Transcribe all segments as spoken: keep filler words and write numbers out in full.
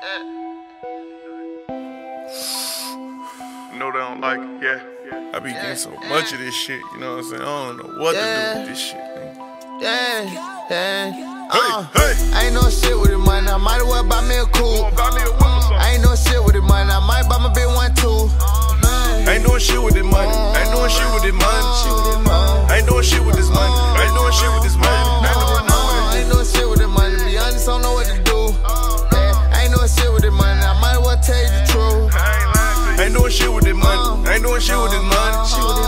No, they don't like it, yeah. I be getting so much of this shit, you know what I'm saying? I don't know what yeah. to do with this shit, man. Yeah, yeah. Uh, hey, hey. I ain't no shit with it, man. I might as well buy me a coupe. I ain't no shit with it, man. I might buy my bitch one too. I ain't doing shit with this money. I ain't doing shit with this money. I ain't doing shit with this money. I ain't doing shit with this money. I ain't doing shit with this money. To be honest, I don't know what to do. I ain't doing shit with this money. I might as well tell you the truth. I ain't doing shit with this money. I ain't doing shit with this money.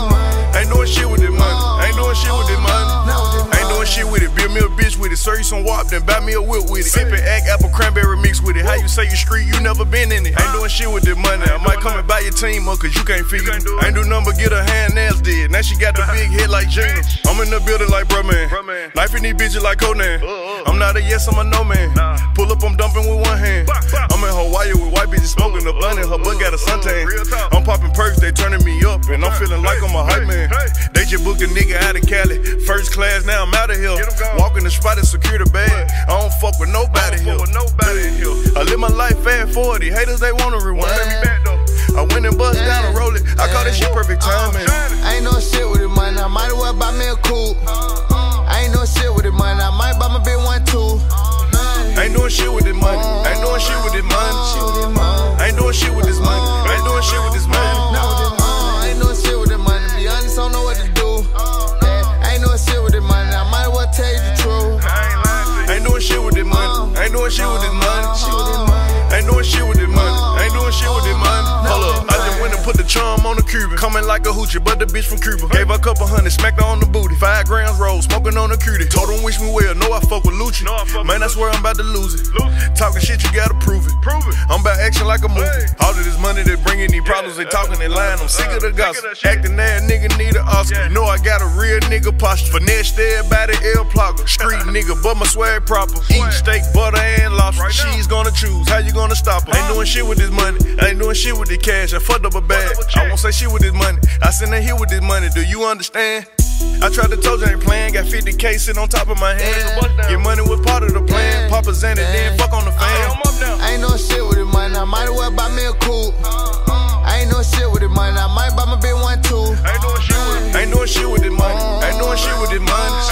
I ain't doing shit with this money. I ain't doing shit with this money. I ain't doing shit with it. Build me a bitch with it. Serve you some wop, then buy me a whip with it. Sip it, act apple cranberry mix with it. How you say you street? You never been in it. I ain't doing shit with this money. I might come and buy your team up, cause you can't figure it. I ain't do nothing but get her hand nails did. Now she got the big head like Gina. I'm in the building like bro man. Life in these bitches like Conan. I'm not a yes, I'm a no man. Pull up, I'm dumping with one hand. I'm in Hawaii with white bitches smoking a blunt and her butt got a suntan. I'm popping perks, they turning me up, and I'm feeling like I'm a hype man. They just booked a nigga out of Cali, first class, now I'm out of here. Walking the spot and secure the bag. I don't fuck with nobody here. I live my life fast forty, haters they wanna rewind. I went and bust down and roll it. I call this shit perfect timing. I ain't no shit with it, man. I might as well buy me a coupe. I ain't no shit with it, man. I might buy my bitch one too. I ain't doing shit with this money. I ain't doing shit with this money. I ain't doing shit with this money. I ain't doing shit with this money. I ain't doing shit with this money. To be honest, I don't know what to do. I ain't doing shit with this money. I might as well tell you the truth. I ain't doing shit with this money. I ain't doing shit with this money. I ain't doing shit with this money. I ain't doing shit with this money. Hold up, I just went and put the charm on the Cuban. Coming like a hoochie, but the bitch from Cuba. Gave her a couple hundred, smacked her on the booty. Five grams roll, smoking on the cutie. Told them wish me well, know I fuck with Lucci. Man, I swear I'm about to lose it. Talking shit, you gotta prove it. I'm about action like a movie. All of this money they bringing these problems, they talking, they lying. I'm sick of the gossip. Acting that nigga need an Oscar. Know I got a real nigga posture. Finesse everybody, L plugger. Street nigga, but my swag proper. Eat steak, butter, and lobster. She's gonna choose, how you gonna stop her? Ain't doing shit with this money. I ain't doing shit with the cash. I fucked up a bag. I won't say shit with this money. I send her here with this money. Do you understand? I tried to told you I ain't playing. Got fifty K sitting on top of my hand. Get money was part of the plan. Papa Xanny, then fuck on the fan. I ain't no shit with it, man. I might as well buy me a coupe. I ain't no shit with it, man. I might buy my bitch one too. I ain't doing shit with it. I ain't doing shit with this money. I ain't doing shit with this money.